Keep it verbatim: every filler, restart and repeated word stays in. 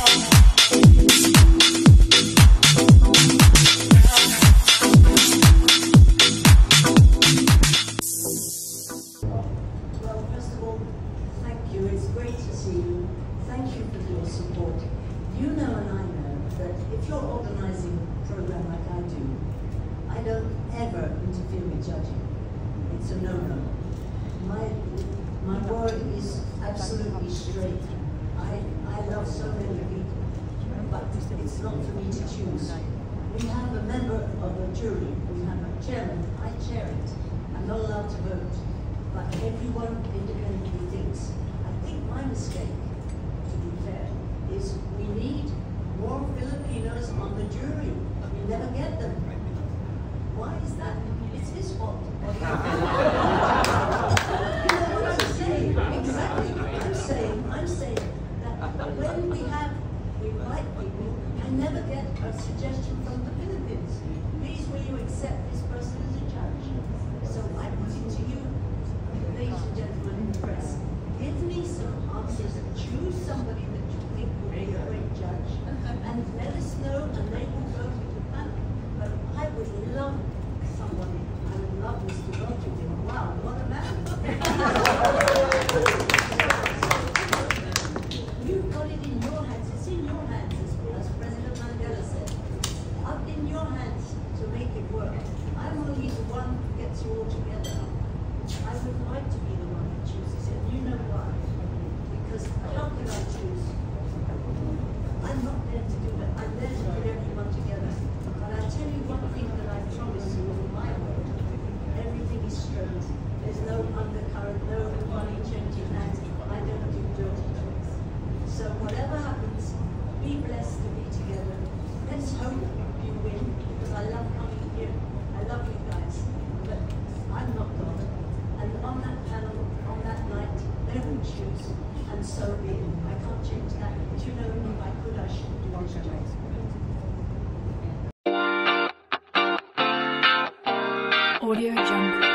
It's great to see you. Thank you for your support. You know and I know that if you're organising a program like I do, I don't ever interfere with judging. It's a no-no. My, my word is absolutely straight. I, I love so many people, but it's not for me to choose. We have a member of a jury, we have a chairman, I chair it. I'm not allowed to vote, but everyone independently thinks. I think my mistake, to be fair, is we need more Filipinos on the jury. We never get them. Why is that? It's his fault. You know what I'm saying? Exactly. I'm saying, I'm saying that when we have, we invite people, I never get a suggestion from the Philippines. Please, will you accept this person as a judge? So I put it to you, ladies and gentlemen in the press. Give me some answers and choose somebody that you think will be a great judge and let us know and they will vote with the panel. But I would love somebody, I would love Mister Rodriguez. Wow, what a man. You've got it in your hands, it's in your hands, as President Mandela said. Up in your hands to make it work. I'm only the one who gets you all together. I would like to be the one who chooses it. You know why? Because how can I choose? I'm not there to do that. I'm there to put everyone together. But I'll tell you one thing that I promise you in my word. Everything is straight. There's no undercurrent, no money changing hands. I don't do dirty tricks. So whatever happens, be blessed to be together. Let's hope you win, because I love coming here. I love you guys. But I'm not God. And on that panel, on that night, they will choose, and so be it. I can't change that. But you know, if I could, I should do it. Audio Jungle.